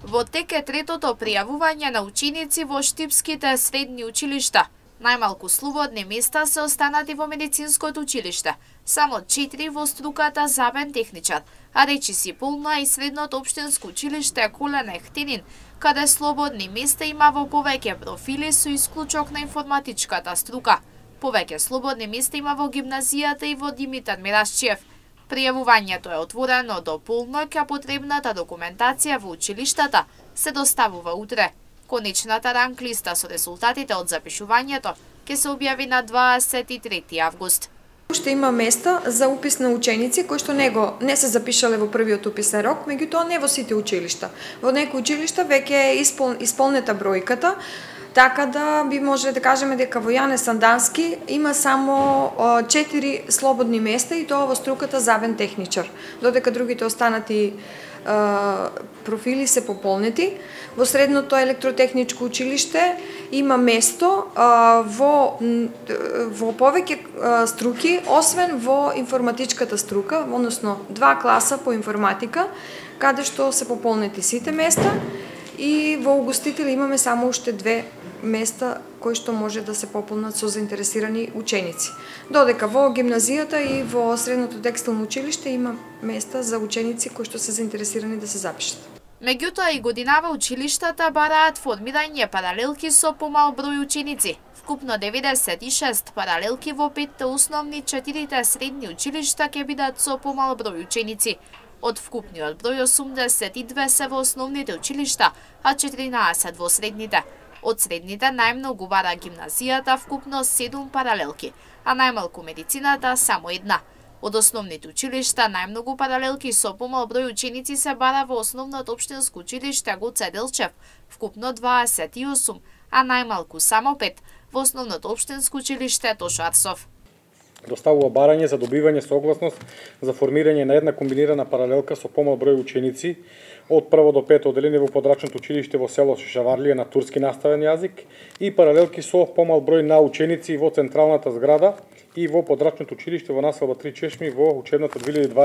Во тек е третото пријавување на ученици во штипските средни училишта. Најмалку слободни места се останати во медицинското училиште, само 4 во струката забен техничар, а речиси полно и средното општинско училиште Колен Ехтинин, каде слободни места има во повеќе профили со исклучок на информатичката струка. Повеќе слободни места има во гимназијата и во Димитар Мирашчиев. Пријавувањето е отворено до полноќ, а потребната документација во училиштата се доставува утре. Конечната ранглиста со резултатите од запишувањето ќе се објави на 23 август. Уште има места за упис на ученици кои што не се запишале во првиот уписен рок, меѓутоа не во сите училишта. Во некои училишта веќе е исполнета бројката, така да би може да кажеме дека во Јане Сандански има само 4 слободни места и тоа во струката забен техничар, додека другите останати профили се пополнети. Во средното електротехничко училиште има место во повеќе струки, освен во информатичката струка, односно 2 класа по информатика, каде што се пополнети сите места, и во угостители имаме само уште 2 места кои што може да се пополнат со заинтересирани ученици. Додека во гимназијата и во средното текстилно училиште има места за ученици кои што се заинтересирани да се запишат. Меѓутоа и годинава училиштата бараат формирање паралелки со помал број ученици. Вкупно 96 паралелки во 5 основни, 4 средни училишта ќе бидат со помал број ученици. Од вкупниот број 82 се во основните училишта, а 14 во средните. Од средните најмногу бара гимназијата, вкупно 7 паралелки, а најмалку медицината само 1. Од основните училишта најмногу паралелки со помал број ученици се бара во основното општинско училиште Гоце Делчев, вкупно 28, а најмалку само 5 во основното општинско училиште Тошо Арсов. Доставува барање за добивање согласност за формирање на една комбинирана паралелка со помал број ученици од прво до пето одделение во подрачното училиште во село Шишаварлија на турски наставен јазик и паралелки со помал број на ученици во централната зграда и во подрачното училиште во населба Три Чешми во учебната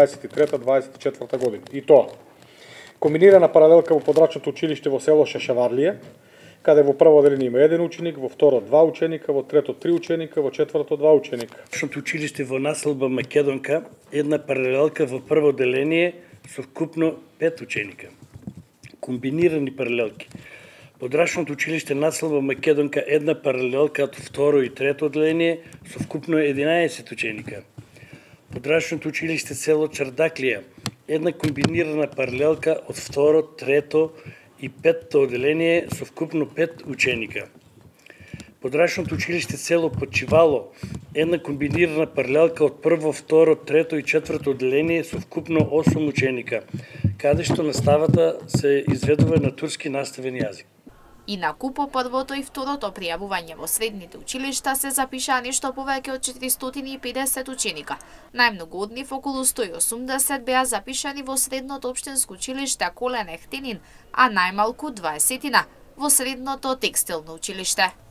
2023-2024 година. И тоа: комбинирана паралелка во подрачното училиште во село Шишаварлија, каде во прво одделение има 1 ученик, во второ 2 ученика, во трето 3 ученика, во четврто 2 ученика. Подрачното училиште во населба Македонка, една паралелка во прво одделение со вкупно 5 ученика. Комбинирани паралелки. Подрачното училиште населба Македонка, една паралелка од второ и трето одделение со вкупно 11 ученика. Подрачното училиште село Чардаклија, една комбинирана паралелка од второ, трето и петто одделение со вкупно 5 ученика. Подрачното училиште село Почивало, една комбинирана паралелка од прво, второ, трето и четврто одделение со вкупно 8 ученика, каде што наставата се изведува на турски наставен јазик. Инаку по првото и второто пријавување во средните училишта се запишаа нешто повеќе од 450 ученика. Најмногу од нив, околу 180, беа запишани во средното општинско училиште Колен Ехтинин, а најмалку 20 во средното текстилно училиште.